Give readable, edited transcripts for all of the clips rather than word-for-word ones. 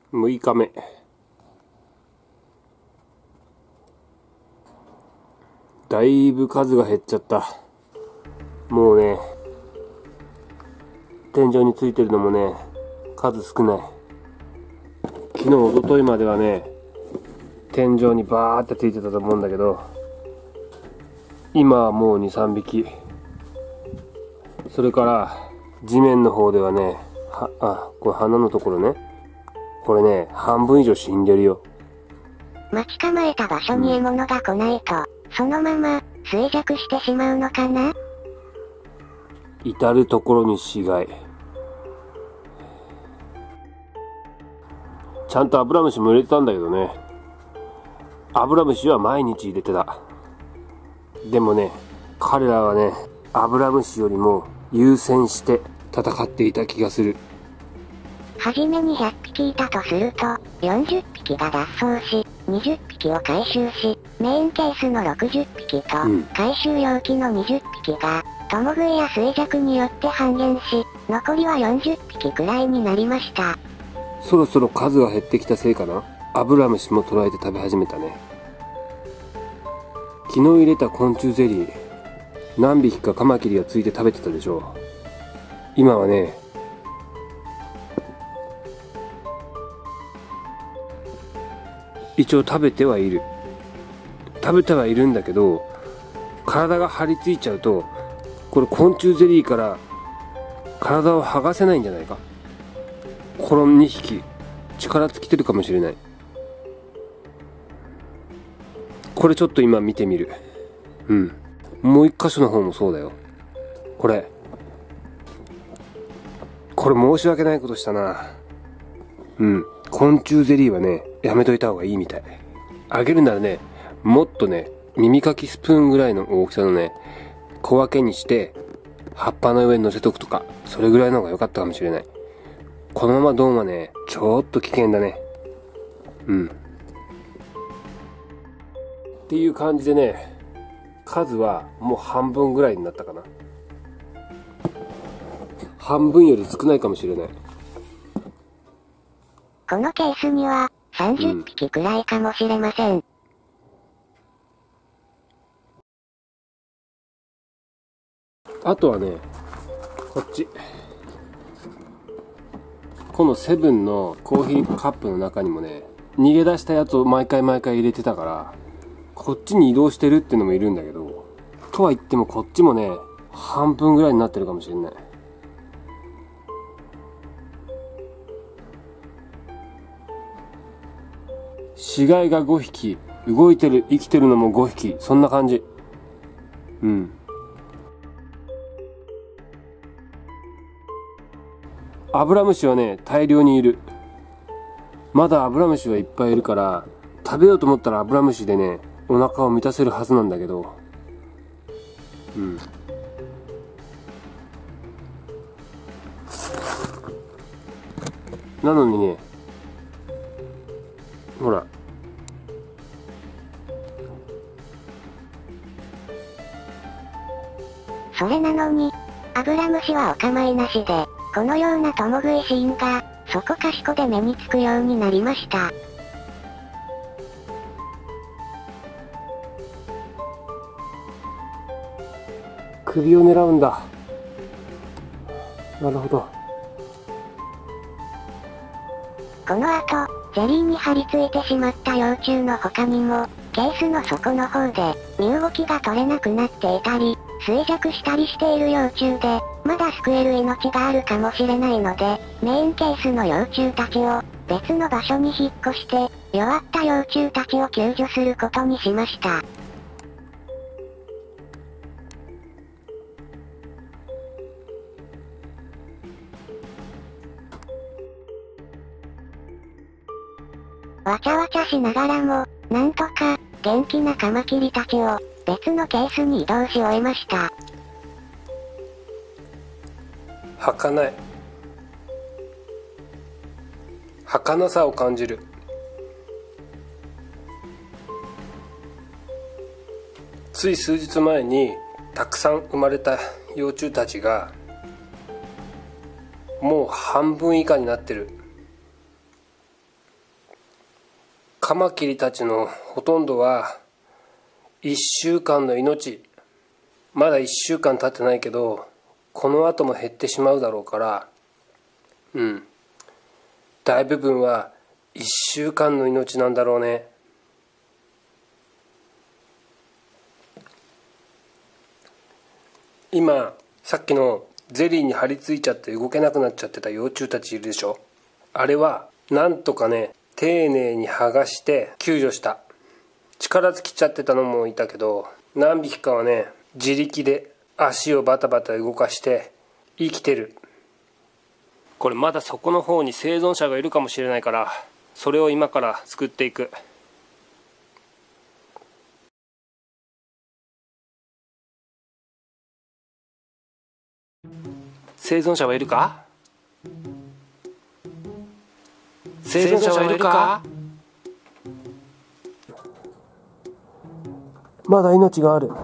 6日目。だいぶ数が減っちゃった。もうね、天井についてるのもね、数少ない。昨日、おとといまではね、天井にバーってついてたと思うんだけど、今はもう2、3匹。それから地面の方ではね、これ花のところね、これね、半分以上死んでるよ。 待ち構えた場所に獲物が来ないと、そのまま衰弱してしまうのかな？ 至る所に死骸。ちゃんとアブラムシも入れてたんだけどね。アブラムシは毎日入れてた。でもね、彼らはね、アブラムシよりも優先して戦っていた気がする。 はじめに100匹いたとすると、40匹が脱走し、20匹を回収し、メインケースの60匹と、回収容器の20匹が、共食いや衰弱によって半減し、残りは40匹くらいになりました。 そろそろ数が減ってきたせいかな。アブラムシも捕らえて食べ始めたね。昨日入れた昆虫ゼリー、何匹かカマキリがついて食べてたでしょう。今はね、一応食べてはいるんだけど、体が張り付いちゃうと、これ昆虫ゼリーから体を剥がせないんじゃないか。この2匹力尽きてるかもしれない。これちょっと今見てみる。もう一箇所の方もそうだよ。これ申し訳ないことしたな。昆虫ゼリーはね、やめといた方がいいみたい。あげるならね、もっとね、耳かきスプーンぐらいの大きさのね、小分けにして葉っぱの上に乗せとくとか、それぐらいの方が良かったかもしれない。このままドンはね、ちょっと危険だね。っていう感じでね、数はもう半分ぐらいになったかな。半分より少ないかもしれない。 このケースには30匹くらいかもしれません。 あとはね、こっち。このセブンのコーヒーカップの中にもね、逃げ出したやつを毎回入れてたから、こっちに移動してるってのもいるんだけど、とは言ってもこっちもね、半分ぐらいになってるかもしれない。死骸が5匹、動いてる、生きてるのも5匹、そんな感じ。アブラムシはね、大量にいる。まだアブラムシはいっぱいいるから、食べようと思ったらアブラムシでね、お腹を満たせるはずなんだけど、なのにね、ほら、 それなのに、アブラムシはお構いなしで、このような共食いシーンが、そこかしこで目につくようになりました。 首を狙うんだ。なるほど。 この後、ゼリーに張り付いてしまった幼虫の他にも、ケースの底の方で、身動きが取れなくなっていたり、衰弱したりしている幼虫で、まだ救える命があるかもしれないので、メインケースの幼虫たちを、別の場所に引っ越して、弱った幼虫たちを救助することにしました。わちゃわちゃしながらも、なんとか、元気なカマキリたちを、別のケースに移動し終えました。 儚い。儚さを感じる。つい数日前にたくさん生まれた幼虫たちがもう半分以下になってる。 カマキリたちのほとんどは1週間の命、まだ1週間経ってないけどこの後も減ってしまうだろうから、大部分は1週間の命なんだろうね。今さっきのゼリーに張り付いちゃって動けなくなっちゃってた幼虫たちいるでしょ。あれはなんとかね、丁寧に剥がして救助した。力尽きちゃってたのもいたけど、何匹かはね、自力で足をバタバタ動かして生きてる。これまだそこの方に生存者がいるかもしれないから、それを今から救っていく。生存者はいるか？生存者はいるか？まだ命がある。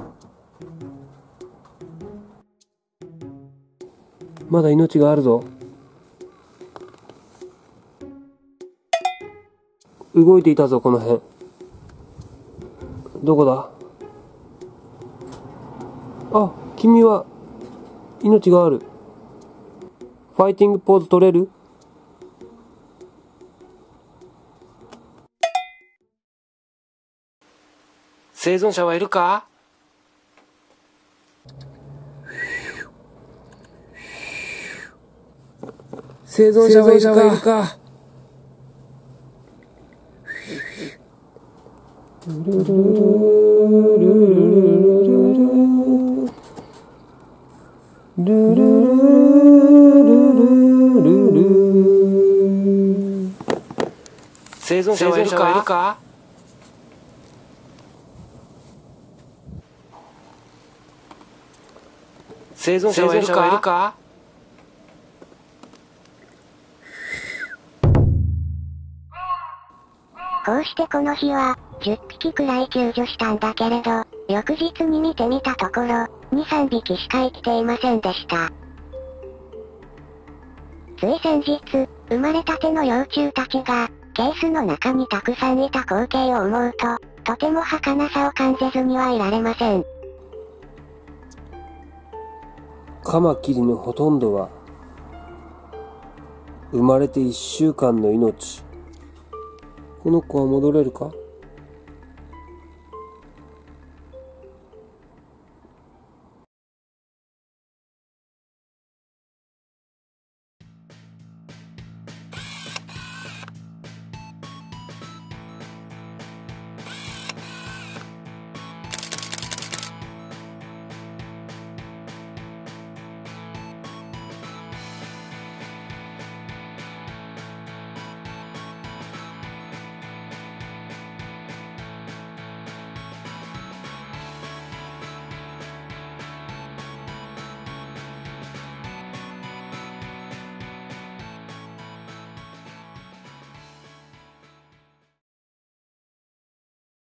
まだ命があるぞ。動いていたぞ、この辺。どこだ？あ、君は命がある。ファイティングポーズ取れる？生存者はいるか？生存者はいるか？生存者はいるか？生存者はいるか？ こうしてこの日は、10匹くらい救助したんだけれど、翌日に見てみたところ、2、3匹しか生きていませんでした。つい先日、生まれたての幼虫たちが、ケースの中にたくさんいた光景を思うと、とても儚さを感じずにはいられません。 カマキリのほとんどは、生まれて1週間の命。この子は戻れるか？